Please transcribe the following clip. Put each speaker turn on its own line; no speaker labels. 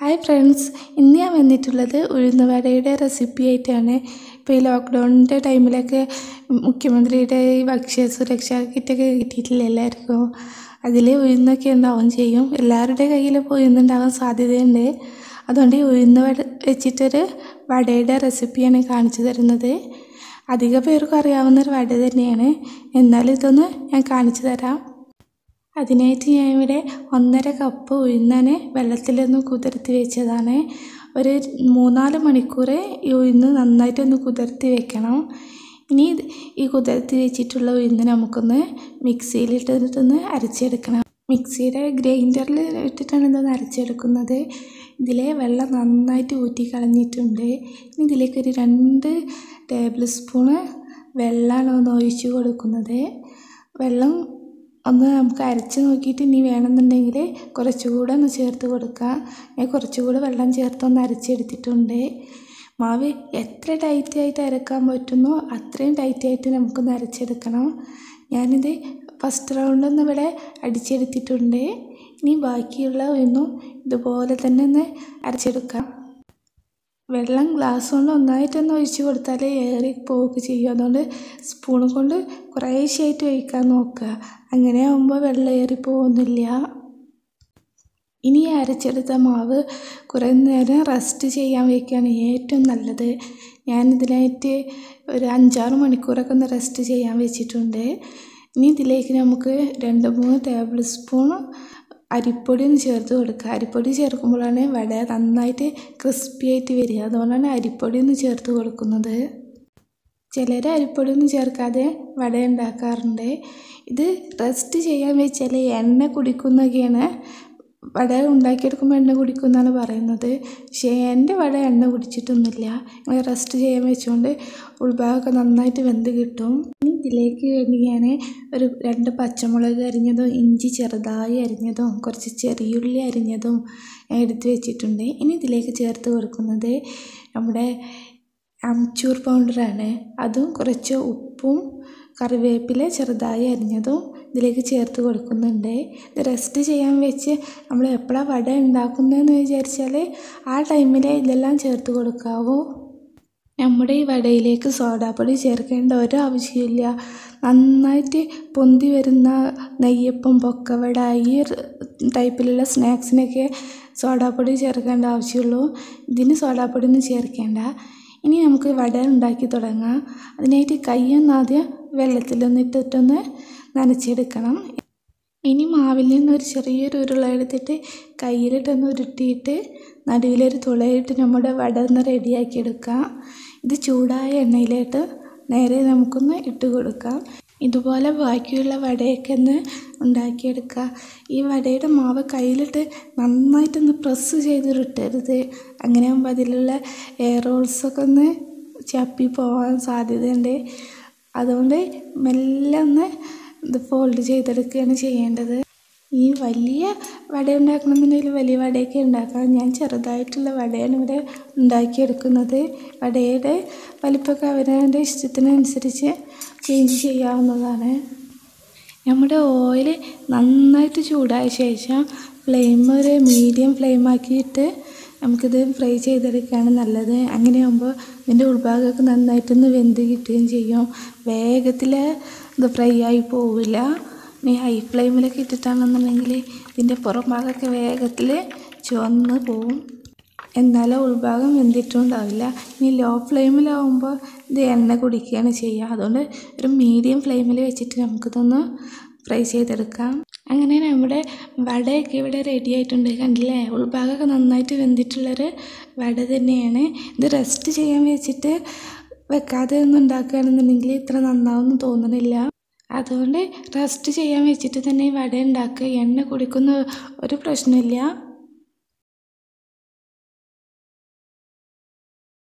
Hi friends, ഇന്ന് ഞാൻ വന്നിട്ടുള്ളത് ഉഴുന്നുവടയുടെ റെസിപ്പി ആയിട്ടാണ്. ഇപ്പോൾ ഈ ലോക്ക്ഡൗണിൻ്റെ ടൈമിലൊക്കെ മുഖ്യമന്ത്രിയുടെ ഈ ഭക്ഷ്യ സുരക്ഷാ കിറ്റൊക്കെ കിട്ടിയിട്ടില്ല എല്ലാവർക്കും. അതിൽ ഉഴുന്നൊക്കെ ഉണ്ടാവും ചെയ്യും. എല്ലാവരുടെ കയ്യിൽ ഇപ്പോൾ ഉഴുന്നുണ്ടാകാൻ സാധ്യതയുണ്ട്. അതുകൊണ്ട് ഈ ഉഴുന്ന് വട വെച്ചിട്ടൊരു വടയുടെ റെസിപ്പിയാണ് കാണിച്ചു തരുന്നത്. അധിക പേർക്കും അറിയാവുന്നൊരു വട തന്നെയാണ്, എന്നാലും ഇതൊന്ന് ഞാൻ കാണിച്ചു തരാം. അതിനായിട്ട് ഞാനിവിടെ 1.5 കപ്പ് ഉഴുന്നാണ് വെള്ളത്തിലൊന്ന് കുതിർത്തി വെച്ചതാണ്. ഒരു 3-4 മണിക്കൂർ ഈ ഉഴുന്ന് നന്നായിട്ടൊന്ന് കുതിർത്തി വെക്കണം. ഇനി ഈ കുതിർത്തി വെച്ചിട്ടുള്ള ഉഴുന്ന് നമുക്കൊന്ന് മിക്സിയിലിട്ടിട്ടൊന്ന് അരച്ചെടുക്കണം. മിക്സിയുടെ ഗ്രൈൻഡറിൽ ഇട്ടിട്ടാണ് ഇതൊന്ന് അരച്ചെടുക്കുന്നത്. ഇതിലെ വെള്ളം നന്നായിട്ട് ഊറ്റി കളഞ്ഞിട്ടുണ്ട്. ഇനി ഇതിലേക്കൊരു 2 ടേബിൾ സ്പൂണ് വെള്ളമാണ് ഒന്ന് ഒഴിച്ച് കൊടുക്കുന്നത്. വെള്ളം ഒന്ന് നമുക്ക് അരച്ച് നോക്കിയിട്ട് ഇനി വേണമെന്നുണ്ടെങ്കിൽ കുറച്ചുകൂടെ ഒന്ന് ചേർത്ത് കൊടുക്കാം. ഞാൻ കുറച്ചുകൂടെ വെള്ളം ചേർത്തൊന്ന് അരച്ചെടുത്തിട്ടുണ്ട്. മാവ് എത്ര ടൈറ്റായിട്ട് അരക്കാൻ പറ്റുന്നോ അത്രയും ടൈറ്റായിട്ട് നമുക്കൊന്ന് അരച്ചെടുക്കണം. ഞാനിത് ഫസ്റ്റ് റൗണ്ടൊന്ന് ഇവിടെ അടിച്ചെടുത്തിട്ടുണ്ട്. ഇനി ബാക്കിയുള്ള ഒന്നും ഇതുപോലെ തന്നെ ഒന്ന് അരച്ചെടുക്കാം. വെള്ളം ഗ്ലാസ് കൊണ്ട് ഒന്നായിട്ടൊന്ന് ഒഴിച്ച് കൊടുത്താൽ ഏറി പോവുക ചെയ്യും. അതുകൊണ്ട് സ്പൂൺ കൊണ്ട് കുറേശ്ശായിട്ട് ഒഴിക്കാൻ നോക്കുക. അങ്ങനെ ആകുമ്പോൾ വെള്ളം ഏറി പോകുന്നില്ല. ഇനി അരച്ചെടുത്ത മാവ് കുറേ നേരം റെസ്റ്റ് ചെയ്യാൻ വയ്ക്കുകയാണ് ഏറ്റവും നല്ലത്. ഞാനിതിനായിട്ട് ഒരു 5-6 മണിക്കൂറൊക്കെ ഒന്ന് റെസ്റ്റ് ചെയ്യാൻ വെച്ചിട്ടുണ്ട്. ഇനി ഇതിലേക്ക് നമുക്ക് 2-3 ടേബിൾ സ്പൂൺ അരിപ്പൊടി ഒന്ന് ചേർത്ത് കൊടുക്കുക. അരിപ്പൊടി ചേർക്കുമ്പോഴാണ് വട നന്നായിട്ട് ക്രിസ്പി ആയിട്ട് വരിക. അതുകൊണ്ടാണ് അരിപ്പൊടി ഒന്ന് ചേർത്ത് കൊടുക്കുന്നത്. ചിലർ അരിപ്പൊടി ഒന്നും ചേർക്കാതെ വട ഉണ്ടാക്കാറുണ്ട്. ഇത് റെസ്റ്റ് ചെയ്യാൻ വെച്ചാൽ എണ്ണ കുടിക്കുന്നൊക്കെയാണ്. വട ഉണ്ടാക്കിയെടുക്കുമ്പോൾ എണ്ണ കുടിക്കുമെന്നാണ് പറയുന്നത്. പക്ഷേ എൻ്റെ വട എണ്ണ കുടിച്ചിട്ടൊന്നുമില്ല. ഇങ്ങനെ റെസ്റ്റ് ചെയ്യാൻ വെച്ചുകൊണ്ട് ഉൾഭാഗമൊക്കെ നന്നായിട്ട് വെന്ത് കിട്ടും. ഇനി ഇതിലേക്ക് വേണ്ടി ഞാൻ ഒരു 2 പച്ചമുളക് അരിഞ്ഞതും ഇഞ്ചി ചെറുതായി അരിഞ്ഞതും കുറച്ച് ചെറിയുള്ളി അരിഞ്ഞതും എടുത്ത് വെച്ചിട്ടുണ്ട്. ഇനി ഇതിലേക്ക് ചേർത്ത് കൊടുക്കുന്നത് നമ്മുടെ അംചൂർ പൗഡറാണ്. അതും കുറച്ച് ഉപ്പും കറിവേപ്പില ചെറുതായി അരിഞ്ഞതും ഇതിലേക്ക് ചേർത്ത് കൊടുക്കുന്നുണ്ട്. ഇത് റെസ്റ്റ് ചെയ്യാൻ വെച്ച് നമ്മൾ എപ്പോഴാണ് വട ഉണ്ടാക്കുന്നതെന്ന് വിചാരിച്ചാൽ ആ ടൈമിൽ ഇതെല്ലാം ചേർത്ത് കൊടുക്കാവൂ. നമ്മുടെ ഈ വടയിലേക്ക് സോഡാപ്പൊടി ചേർക്കേണ്ട ഒരു ആവശ്യമില്ല. നന്നായിട്ട് പൊന്തി വരുന്ന നെയ്യപ്പം, പൊക്കവട, ഈ ടൈപ്പിലുള്ള സ്നാക്സിനൊക്കെ സോഡാപ്പൊടി ചേർക്കേണ്ട ആവശ്യമുള്ളൂ. ഇതിന് സോഡാപ്പൊടി ഒന്നും ചേർക്കേണ്ട. ഇനി നമുക്ക് വട ഉണ്ടാക്കി തുടങ്ങാം. അതിനായിട്ട് കൈയൊന്ന് ആദ്യം വെള്ളത്തിലൊന്നിട്ടിട്ടൊന്ന് നനച്ചെടുക്കണം. ഇനി മാവിൽ നിന്നൊരു ചെറിയൊരു ഉരുള എടുത്തിട്ട് കയ്യിലിട്ടൊന്ന് ഉരുട്ടിയിട്ട് നടുവിലൊരു തുളയിട്ട് നമ്മുടെ വട ഒന്ന് റെഡിയാക്കി എടുക്കാം. ഇത് ചൂടായ എണ്ണയിലേക്ക് നേരെ നമുക്കൊന്ന് ഇട്ട് കൊടുക്കാം. ഇതുപോലെ ബാക്കിയുള്ള വടയൊക്കെ ഒന്ന് ഉണ്ടാക്കിയെടുക്കുക. ഈ വടയുടെ മാവ് കയ്യിലിട്ട് നന്നായിട്ടൊന്ന് പ്രസ് ചെയ്തിട്ടരുത്. അങ്ങനെ ആകുമ്പോൾ അതിലുള്ള എയർ ഹോൾസൊക്കെ ഒന്ന് ചപ്പി പോകാൻ സാധ്യതയുണ്ട്. അതുകൊണ്ട് മെല്ലെ ഒന്ന് ഇത് ഫോൾഡ് ചെയ്തെടുക്കുകയാണ് ചെയ്യേണ്ടത്. ഈ വലിയ വട ഉണ്ടാക്കണമെന്നുണ്ടെങ്കിൽ വലിയ വടയൊക്കെ ഉണ്ടാക്കാം. ഞാൻ ചെറുതായിട്ടുള്ള വടയാണ് ഇവിടെ ഉണ്ടാക്കിയെടുക്കുന്നത്. വടയുടെ വലിപ്പമൊക്കെ അവരവരുടെ ഇഷ്ടത്തിനനുസരിച്ച് ചേഞ്ച് ചെയ്യാവുന്നതാണ്. നമ്മുടെ ഓയിൽ നന്നായിട്ട് ചൂടായ ശേഷം ഫ്ലെയിം ഒരു മീഡിയം ഫ്ലെയിം ആക്കിയിട്ട് നമുക്കിത് ഫ്രൈ ചെയ്തെടുക്കുകയാണ് നല്ലത്. അങ്ങനെയാകുമ്പോൾ ഇതിൻ്റെ ഉൾഭാഗമൊക്കെ നന്നായിട്ടൊന്ന് വെന്ത് കിട്ടുകയും ചെയ്യും. വേഗത്തിൽ ഇത് ഫ്രൈ ആയി പോവില്ല. ഇനി ഹൈ ഫ്ലെയിമിലൊക്കെ ഇട്ടിട്ടാണെന്നുണ്ടെങ്കിൽ ഇതിൻ്റെ പുറം ഭാഗമൊക്കെ വേഗത്തിൽ ചുവന്ന് പോവും. എന്നാലും ഉൾഭാഗം വെന്തിട്ടുണ്ടാവില്ല. ഇനി ലോ ഫ്ലെയിമിലാവുമ്പോൾ ഇത് എണ്ണ കുടിക്കുകയാണ് ചെയ്യുക. അതുകൊണ്ട് ഒരു മീഡിയം ഫ്ലെയിമിൽ വെച്ചിട്ട് നമുക്കിതൊന്ന് ഫ്രൈ ചെയ്തെടുക്കാം. അങ്ങനെ നമ്മുടെ വടയൊക്കെ ഇവിടെ റെഡി ആയിട്ടുണ്ട്. കണ്ടില്ലേ, ഉൾഭാഗമൊക്കെ നന്നായിട്ട് വെന്തിട്ടുള്ളൊരു വട തന്നെയാണ്. ഇത് റെസ്റ്റ് ചെയ്യാൻ വെച്ചിട്ട് വെക്കാതെ ഒന്നും ഉണ്ടാക്കുകയാണെന്നുണ്ടെങ്കിൽ ഇത്ര നന്നാവെന്ന് തോന്നണില്ല. അതുകൊണ്ട് റെസ്റ്റ് ചെയ്യാൻ വെച്ചിട്ട് തന്നെ ഈ വട ഉണ്ടാക്കുക. എണ്ണ കുടിക്കുന്ന ഒരു പ്രശ്നമില്ല.